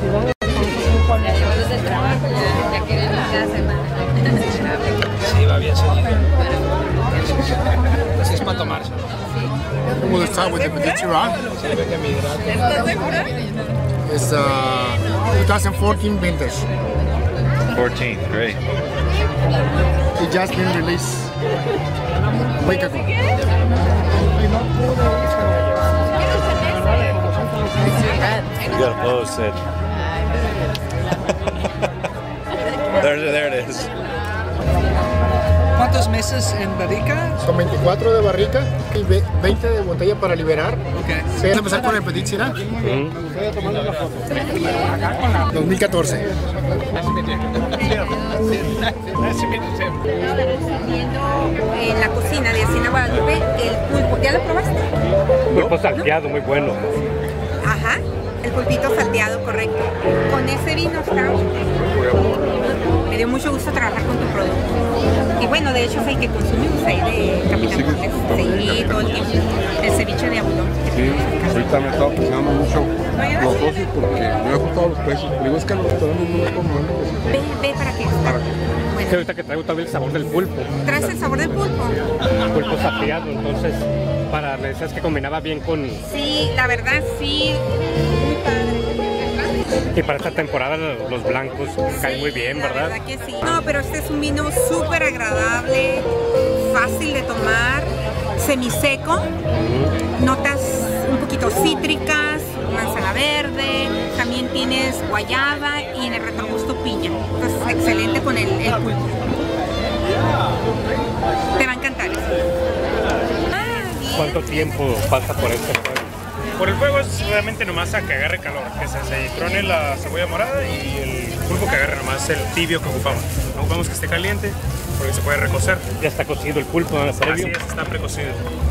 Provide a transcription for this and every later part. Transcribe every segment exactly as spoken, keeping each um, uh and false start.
Ya llevo desde el trabajo, ya, ya quiero ir cada semana. Sí, va bien seguido. Así es para tomarse. We'll start with the Medici, right? ¿Estás segura? It's uh, twenty fourteen vintage. fourteen, great. It just been released a week ago. You gotta post it. there, there it is. ¿Cuántos meses en barrica? Son veinticuatro de barrica y veinte de botella para liberar. Okay. Vamos a empezar con el Petit Syrah. dos mil catorce. En la cocina de Hacienda Guadalupe, el pulpo. ¿Ya lo probaste? Pulpo salteado, muy bueno. Ajá, el pulpito salteado, correcto. Con ese vino está. Me dio mucho gusto trabajar con tu producto. Y bueno, de hecho es el que consumimos ahí de Capitán Cortés. Sí, todo el tiempo. El ceviche de abundón. Sí, ahorita me estaba apreciando mucho los socios porque me han gustado los precios. Pero es que los restaurantes no me comen. Ve, ve para qué. ¿Para qué? Bueno. Que ahorita que traigo también el sabor del pulpo. ¿Traes el sabor del pulpo? Pulpo salteado, entonces, para, me decías que combinaba bien con... Sí, la verdad sí. Muy padre. Y para esta temporada los blancos caen muy bien, la ¿verdad? verdad que sí. No, pero este es un vino súper agradable, fácil de tomar, semiseco, notas un poquito cítricas, manzana verde, también tienes guayaba y en el retrogusto piña. Entonces, excelente con el, el pulpo. Te va a encantar eso. ¿Cuánto tiempo pasa por este fuego? Por el fuego es realmente nomás a que agarre calor, que se, se trone la cebolla morada y el pulpo que agarre nomás el tibio que ocupamos. No ocupamos que esté caliente porque se puede recocer. Ya está cocido el pulpo, ¿no? Así es, está precocido.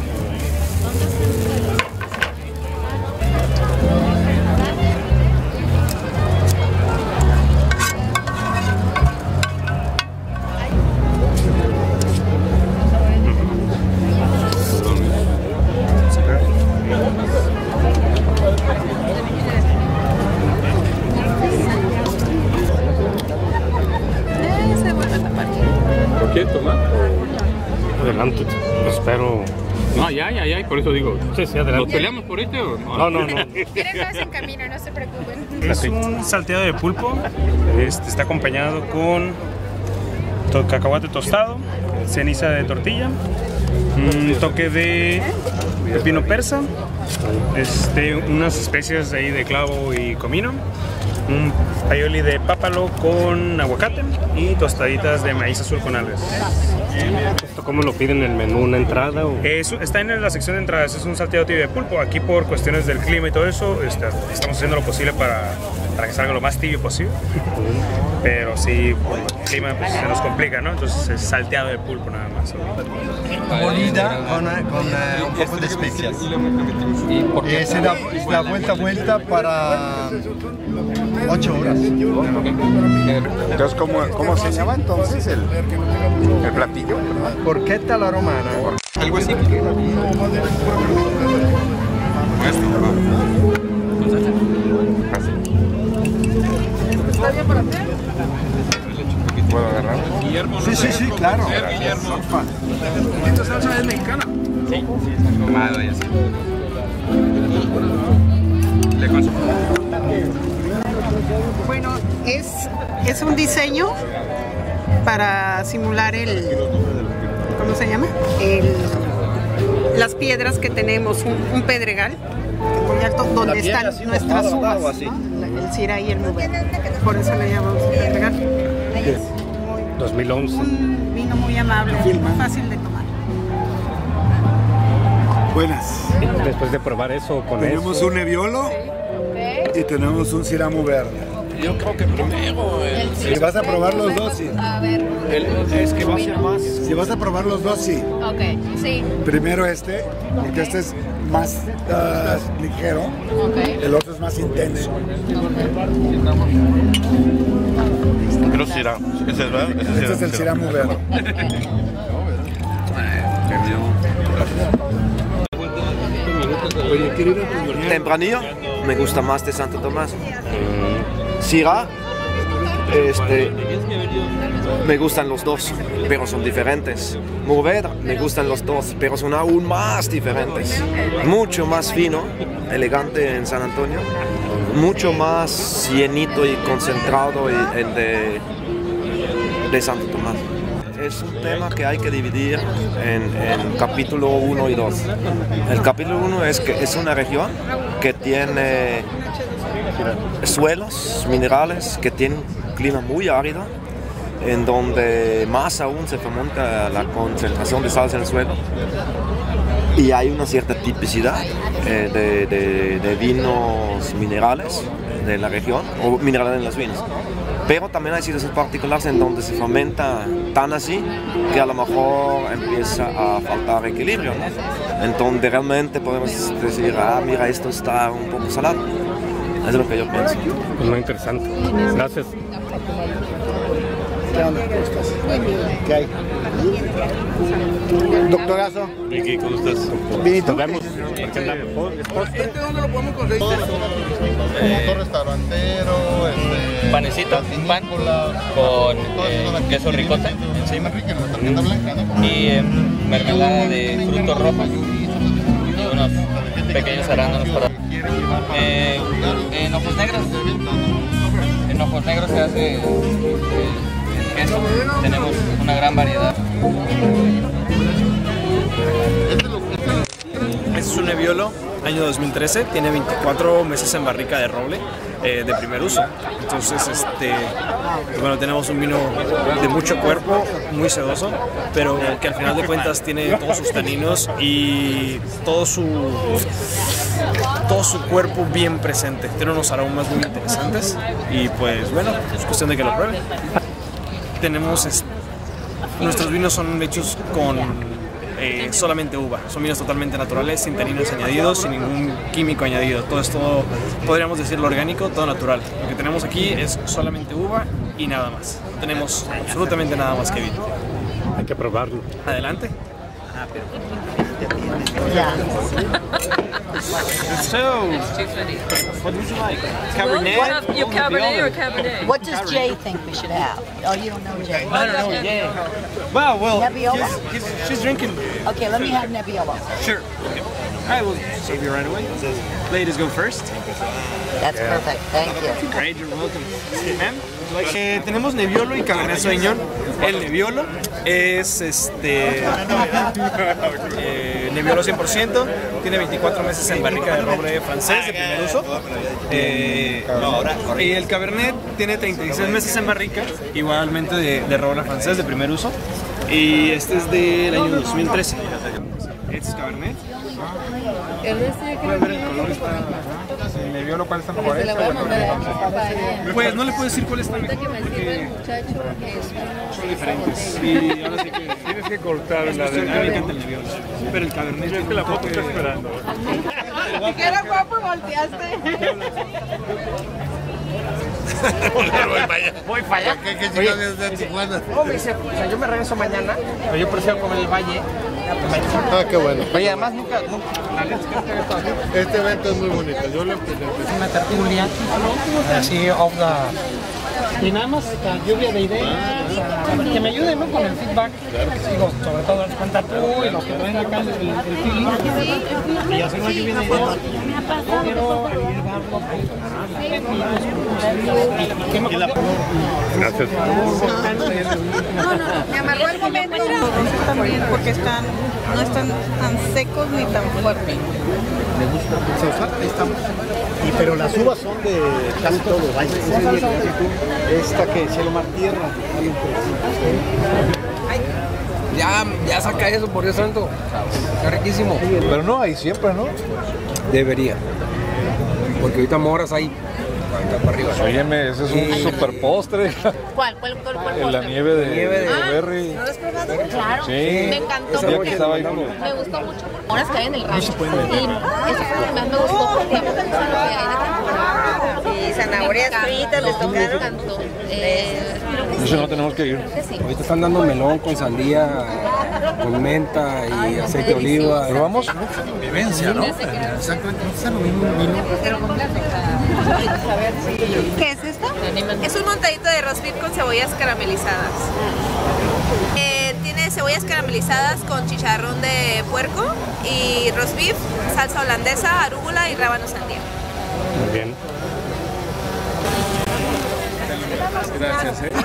¿Quieres tomar? Adelante, espero. No, ya, ya, ya, por eso digo. Sí, sí, adelante. ¿Nos peleamos por este o no? No, no, no. Tienen más en camino, no se preocupen. Es un salteado de pulpo, este está acompañado con to cacahuate tostado, ceniza de tortilla, un toque de pepino persa, este, unas especias ahí de clavo y comino, un aioli de pápalo con aguacate y tostaditas de maíz azul con algas. ¿Esto cómo lo piden en el menú? ¿Una entrada? O... Eso está en la sección de entradas, es un salteado tibio de pulpo. Aquí por cuestiones del clima y todo eso, este, estamos haciendo lo posible para, para que salga lo más tibio posible. Pero sí, por el clima pues, se nos complica, ¿no? Entonces es salteado de pulpo nada más. Molida con, con uh, un poco de especias. Y se da, da vuelta a vuelta para ocho horas. Entonces, ¿cómo, cómo se llama entonces el, el platillo? Porchetta alla romana. Algo así. ¿Está bien para hacer? ¿Puedo agarrar? Sí, sí, sí, claro. ¿Esta salsa es mexicana? Sí. Tomado y así. Le consumo. Bueno, es, es un diseño para simular el, ¿cómo se llama? El, las piedras que tenemos, un, un pedregal muy alto donde están nuestras uvas, ¿no? El Syrah y el Mourvèdre. Por eso le llamamos pedregal. dos mil once. Un vino muy amable, muy fácil de tomar. Buenas. Después de probar eso con Tenemos eso. un Nebbiolo y tenemos un Syrah Mourvèdre. Yo creo que primero el... Si vas a probar los dos, sí. A ver. el es que va a ser más... Si vas a probar los dos, sí. Ok, sí. Primero este, porque este es más uh, ligero. Ok. El otro es más intenso. Pero Syrah. Ese es, ¿verdad? Ese Este es el Syrah Mourvèdre. Tempranillo, me gusta más de Santo Tomás. Mm. Syrah, este, me gustan los dos, pero son diferentes. Mourvèdre, me gustan los dos, pero son aún más diferentes. Mucho más fino, elegante en San Antonio, mucho más llenito y concentrado el de, de Santo Tomás. Es un tema que hay que dividir en, en capítulo uno y dos. El capítulo uno es que es una región que tiene suelos minerales, que tiene un clima muy árido, en donde más aún se fomenta la concentración de sales en el suelo. Y hay una cierta tipicidad eh, de, de, de vinos minerales de la región, o minerales en las vinos. Pero también hay sitios particulares en donde se fomenta tan así que a lo mejor empieza a faltar equilibrio, ¿no? En donde realmente podemos decir, ah, mira, esto está un poco salado. Es lo que yo pienso. Pues muy interesante. Gracias. ¿Qué onda? ¿Cómo estás? ¿Qué hay? Doctorazo. Vicky, ¿cómo estás? Bien, ¿tú? Nos vemos. ¿Este dónde lo podemos conseguir? Motor restaurantero, este, panecito, pan con eh, queso ricota encima y eh, mermelada de frutos rojos y unos pequeños arándanos para eh, en ojos negros. En ojos negros se hace eh, queso. Tenemos una gran variedad. Este es un Nebbiolo, año dos mil trece, tiene veinticuatro meses en barrica de roble eh, de primer uso. Entonces, este, pues bueno, tenemos un vino de mucho cuerpo, muy sedoso, pero que al final de cuentas tiene todos sus taninos y todo su, todo su cuerpo bien presente. Tiene unos aromas muy interesantes y pues bueno, es cuestión de que lo prueben. Tenemos, es, nuestros vinos son hechos con Eh, solamente uva, son vinos totalmente naturales, sin taninos añadidos, sin ningún químico añadido. Todo esto, podríamos decirlo orgánico, todo natural. Lo que tenemos aquí es solamente uva y nada más. No tenemos absolutamente nada más que vino. Hay que probarlo. Adelante. Ah, pero So, what would you like? Cabernet? What, you Cabernet or Cabernet? What does Jay think we should have? Oh, you don't know Jay. I don't know, yeah. Wow, well, Nebbiolo? he's, he's, she's drinking. Okay, let me have Nebbiolo. Sure. Okay. All right, we'll save you right away. Ladies go first. That's yeah. Perfect, thank you. Great, you're welcome. Ma'am, eh, tenemos Nebbiolo y Cabernet Sauvignon. El Nebbiolo es este eh, Nebbiolo cien por ciento, tiene veinticuatro meses en barrica de roble francés de primer uso. Eh, y el Cabernet tiene treinta y seis meses en barrica, igualmente de, de roble francés de primer uso. Y este es del año dos mil trece. Este es Cabernet. Pueden ver el color, está... El Nebbiolo, ¿cuál está mejor? Pues no le puedo decir cuál está mejor porque son diferentes. Y ahora sí que tienes que cortar la de... A mí me encanta el Nebbiolo, pero el Cabernet... Es que la foto está esperando. Que era guapo y volteaste. Voy para allá. ¿Qué, qué chicos desde Tijuana? Oh, me dice, o sea, yo me regreso mañana, pero yo prefiero comer el Valle. Ah, qué bueno. Oye, además nunca, nunca este evento es muy bonito. Yo lo presenté. Es una tertulia así off the... Y nada más la lluvia de ideas, o sea, que me ayuden, ¿no? Con el feedback. Digo, sobre todo darles cuenta tú y lo que traen acá el, el feeling. Y hacer una lluvia de ideas. Quiero ayudarlo. Gracias. No, no, me amarró el momento. Porque están, no están tan secos ni tan fuertes. Me gusta. Ahí estamos. Y, pero las uvas son de casi todo. Vaya, esta que cielo mar tierra. Ya, ya saca eso, por Dios santo. Está riquísimo. Pero no, ahí siempre, ¿no? Debería. Porque ahorita moras ahí. Para arriba. Óyeme, ese es un super postre. ¿Cuál? ¿Cuál, cuál, cuál La nieve de, nieve de berry. ¿No lo has probado? Claro. Sí. Me encantó. El día que estaba ahí, Me gustó mucho. Ahora que hay en el rancho. Y eso fue lo que más me gustó porque me gusta lo que hay de temporada. Y zanahorias fritas les tocaron. Me encantó. Eh, Eso no tenemos que ir. Sí. Ahorita están dando melón con sandía, con menta y aceite de oliva. Pero vamos. Vivencia, ¿no? Exactamente. No es lo mismo un vino ¿Qué es esto? Es un montadito de roast beef con cebollas caramelizadas. Eh, tiene cebollas caramelizadas con chicharrón de puerco y roast beef, salsa holandesa, arúgula y rábano sandía. Muy bien. Gracias, eh.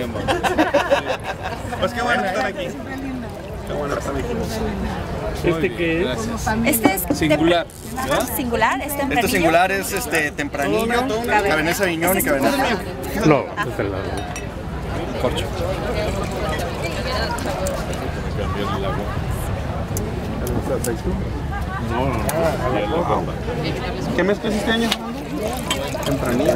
Pues qué bueno que están aquí. Qué bueno que están aquí. ¿Este qué es? Este es singular. Ajá, singular, es tempranillo. Este singular es este tempranillo, Cabernet Sauvignon y Cabernet Franc. No, este es el lado. Corcho. No, no, no. ¿Qué mezcla es este año? Tempranillo.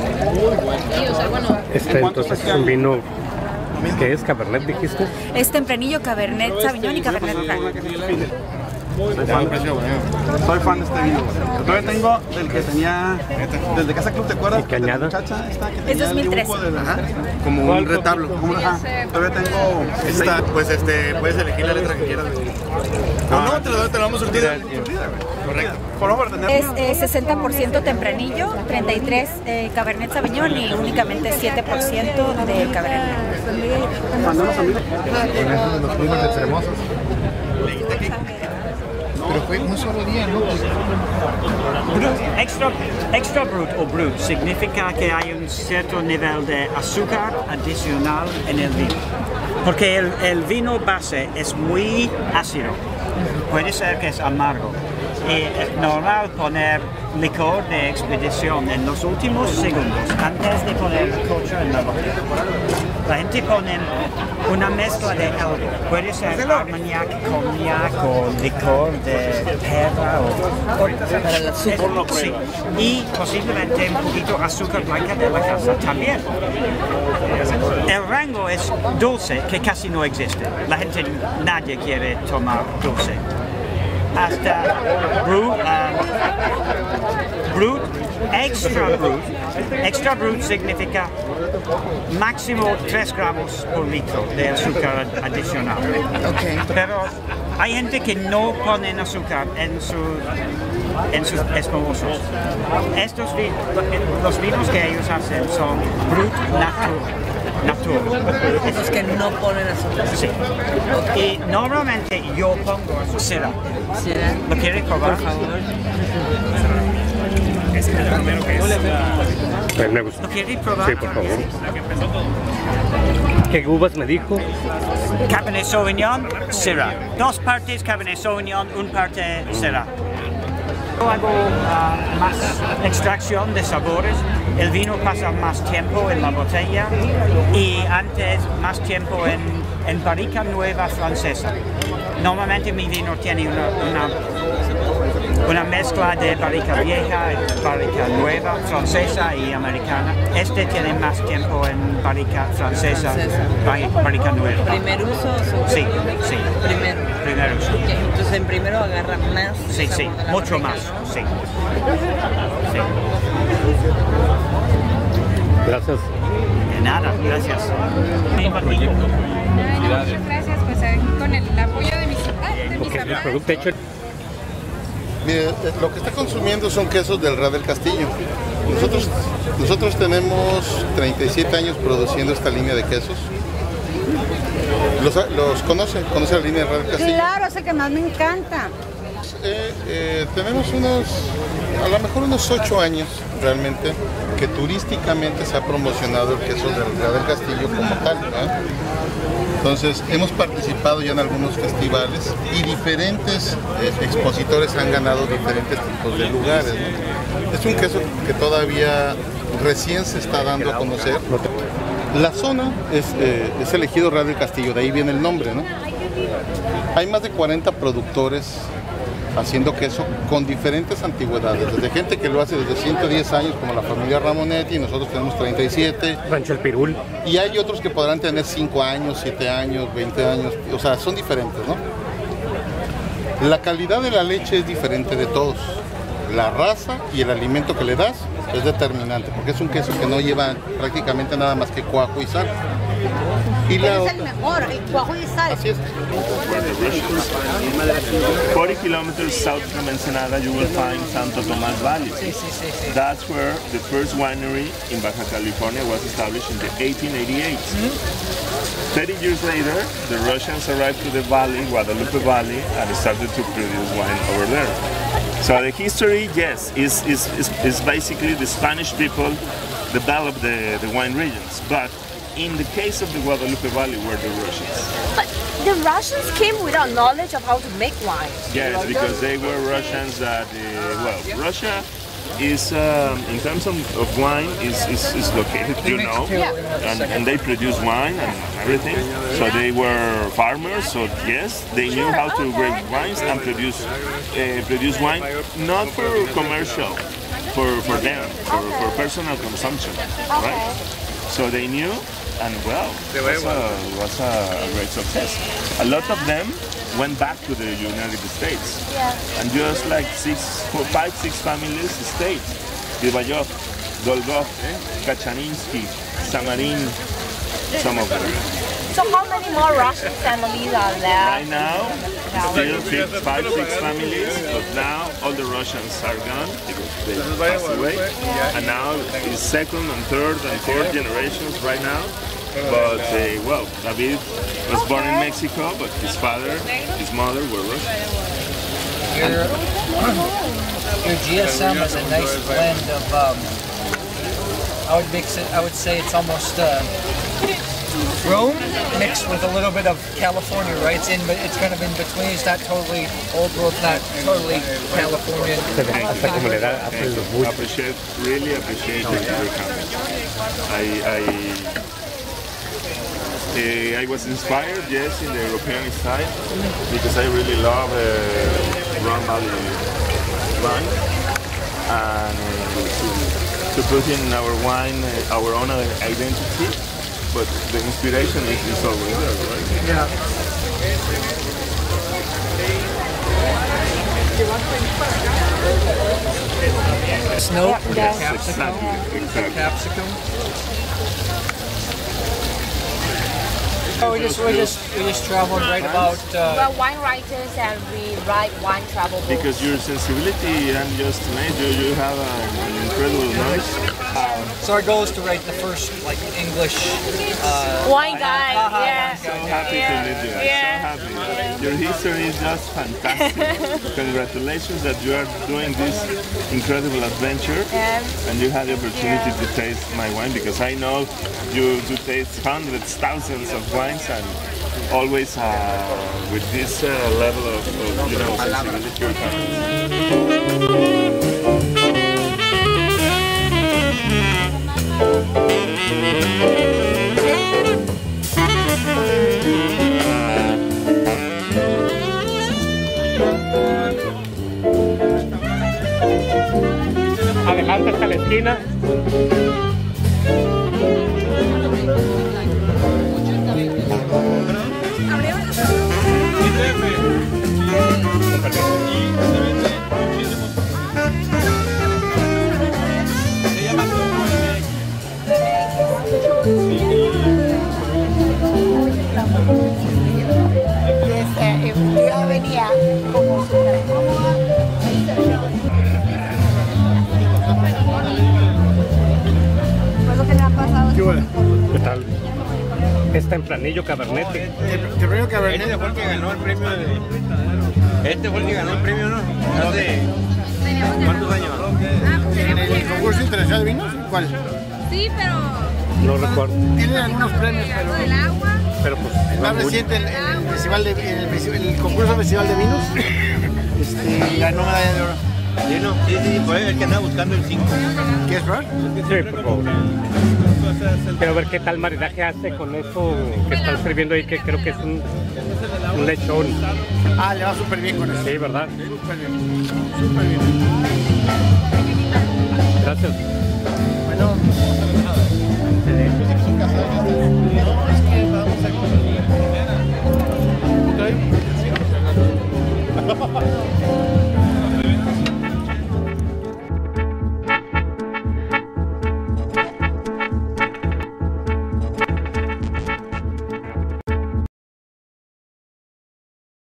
Este entonces es un vino. ¿Qué es? ¿Cabernet dijiste? Es tempranillo, Cabernet Sauvignon y Cabernet Franc. Soy fan, soy fan de este vino. Yo todavía tengo del que tenía, del de Casa Club, ¿te acuerdas? ¿Y qué añada? Muchacha esta que Es tenía dos mil trece. el dibujo de- ajá, como un retablo. Como una, ajá. Todavía tengo esta, pues este, puedes elegir la letra que quieras. No, no, te lo, te lo vamos a surtir. Correcto. Por favor, tener. Es eh, sesenta por ciento tempranillo, treinta y tres por ciento eh, Cabernet Sauvignon y únicamente siete por ciento de Cabernet Con los vinos extremosos. Pero fue un solo día, ¿no? Brut, extra, extra brut o brut significa que hay un cierto nivel de azúcar adicional en el vino. Porque el, el vino base es muy ácido. Puede ser que es amargo. Y es normal poner licor de expedición en los últimos segundos, antes de poner el corcho en la botella. La gente pone una mezcla de algo. Puede ser armagnac, cognac o licor de perla o... Para el azúcar. Sí. Y posiblemente un poquito azúcar blanca de la casa también. El rango es dulce, que casi no existe. La gente, nadie quiere tomar dulce. Hasta brut, um, brut, extra brut. Extra brut significa máximo tres gramos por litro de azúcar adicional. Okay. Pero hay gente que no pone azúcar en, su, en sus espumosos. Estos vi, los vinos que ellos hacen son brut natur. Natur. Esos que no ponen azúcar. Sí. Y normalmente yo pongo azúcar. ¿Será? ¿Lo quieres probar? Por favor. Ese es el primero que es. Eh, me gusta. ¿Lo quieres probar? Sí, por favor. ¿Qué uvas me dijo? Cabernet Sauvignon, Syrah. Dos partes Cabernet Sauvignon, una parte Syrah. Yo hago uh, más extracción de sabores. El vino pasa más tiempo en la botella y antes más tiempo en, en barrica nueva francesa. Normalmente mi vino tiene una, una, una mezcla de barrica vieja, barrica nueva, francesa y americana. Este tiene más tiempo en barrica francesa, barrica, barrica nueva. ¿Primer uso o segundo? Sí, sí. Primero. Primer uso. Okay. Entonces en primero agarra más. Sí, sí, mucho más, sí. sí. Gracias. De nada, gracias. Muchas gracias, pues aquí con el apoyo de mis, ah, de mis Okay, el amigos. producto hecho. Mire, lo que está consumiendo son quesos del Real del Castillo. Nosotros, nosotros tenemos treinta y siete años produciendo esta línea de quesos. ¿Los, los conoce? ¿Conoce la línea del Real del Castillo? Claro, es el que más me encanta. Eh, eh, tenemos unos, a lo mejor unos ocho años realmente, que turísticamente se ha promocionado el queso del Real del Castillo como tal, ¿no? Entonces, hemos participado ya en algunos festivales y diferentes eh, expositores han ganado diferentes tipos de lugares, ¿no? Es un queso que todavía recién se está dando a conocer. La zona es, eh, es el Ejido Real del Castillo, de ahí viene el nombre, ¿no? Hay más de cuarenta productores haciendo queso con diferentes antigüedades, desde gente que lo hace desde ciento diez años como la familia Ramonetti, nosotros tenemos treinta y siete. Rancho El Pirul. Y hay otros que podrán tener cinco años, siete años, veinte años, o sea, son diferentes, ¿no? La calidad de la leche es diferente de todos. La raza y el alimento que le das es determinante, porque es un queso que no lleva prácticamente nada más que cuajo y sal. Y la es el mejor, el cuajo y sal. Así es. forty kilometers south from Ensenada, you will find Santo Tomas Valley. That's where the first winery in Baja California was established in the eighteen eighty-eight. thirty years later, the Russians arrived to the valley, Guadalupe Valley, and started to produce wine over there. So the history, yes, is, is, is, is basically the Spanish people developed the, the wine regions, but in the case of the Guadalupe Valley were the Russians. But the Russians came without knowledge of how to make wine. Yes, because they were Russians that, uh, well, Russia is, um, in terms of, of wine, is, is, is located, you know, and, and they produce wine and everything. So they were farmers, so yes, they knew how to grow wines and produce, uh, produce wine, not for commercial, for, for them, for, for personal consumption, right? So they knew, and well, it was a, was a great success. A lot of them went back to the United States, yeah. and just like six, four, five, six families stayed. Vibayov, Dolgov, Kachaninsky, Samarin, some of them. So how many more Russian families are there? Right now, still six, five, six families, but now all the Russians are gone because they passed away. Yeah. And now it's second and third and fourth generations right now. But uh, well, David was born in Mexico, but his father, his mother were Russian. Your, your G S M is a nice blend of, um, I would mix it, I would say it's almost uh, Rome mixed with a little bit of California, right? It's in, it's kind of in between. It's not totally old world, not totally Californian. I appreciate, really appreciate your comments. I, I Uh, I was inspired, yes, in the European style because I really love uh, Rhone Valley wine, and uh, to, to put in our wine uh, our own identity, but the inspiration is, is always there, right? Yeah. Snow, yeah, capsicum, exactly, exactly. capsicum. Oh, we just we just we just traveled right about. Uh, We're wine writers and we write wine travel books. Because your sensibility and just made you, you have an incredible knowledge. Um, so our goal is to write the first like English uh, wine guide. uh, Yeah. So happy yeah. to meet you. I'm Yeah. so happy. Your history is just fantastic. Congratulations that you are doing this incredible adventure, Yeah. and you had the opportunity Yeah. to taste my wine because I know you do taste hundreds, thousands of wines, and always uh, with this uh, level of, of you know sensibility or Adelante hasta la esquina. Yo venía como súper cómoda. ¿Qué tal? Es tempranillo Cabernet. Tempranillo Cabernet fue el que ganó el premio de... Este fue el que ganó el premio, ¿no? Hace... ¿Cuántos años? ¿En el concurso internacional de vinos? ¿Cuál? Sí, pero... No recuerdo. Tiene algunos premios, pero... el agua. Pero pues... El más reciente, en el, festival de, en el, festival, el concurso festival de vinos, este, ganó medalla de oro. Sí, no, sí, sí, por ahí el que anda buscando el cinco. ¿Quieres probar? Sí, por favor. Quiero ver qué tal maridaje hace con eso que están sirviendo ahí, que creo que es un, un lechón. Ah, le va súper bien con eso. Sí, ¿verdad? Súper bien. Súper bien. Gracias. Bueno.